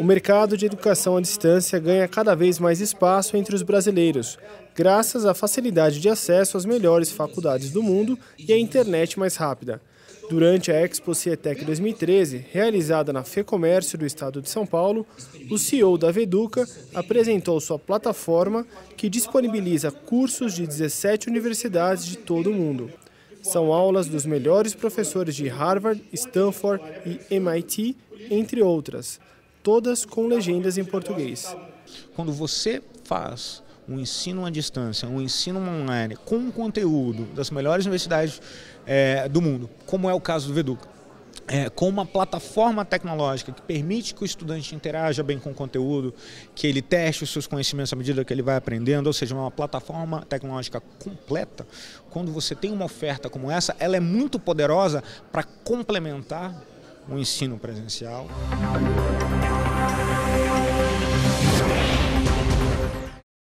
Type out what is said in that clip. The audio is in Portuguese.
O mercado de educação à distância ganha cada vez mais espaço entre os brasileiros, graças à facilidade de acesso às melhores faculdades do mundo e à internet mais rápida. Durante a Expo Cietec 2013, realizada na FEComércio do estado de São Paulo, o CEO da Veduca apresentou sua plataforma que disponibiliza cursos de 17 universidades de todo o mundo. São aulas dos melhores professores de Harvard, Stanford e MIT, entre outras, todas com legendas em português. Quando você faz um ensino à distância, um ensino online com conteúdo das melhores universidades do mundo, como é o caso do Veduca, com uma plataforma tecnológica que permite que o estudante interaja bem com o conteúdo, que ele teste os seus conhecimentos à medida que ele vai aprendendo, ou seja, uma plataforma tecnológica completa. Quando você tem uma oferta como essa, ela é muito poderosa para complementar o ensino presencial.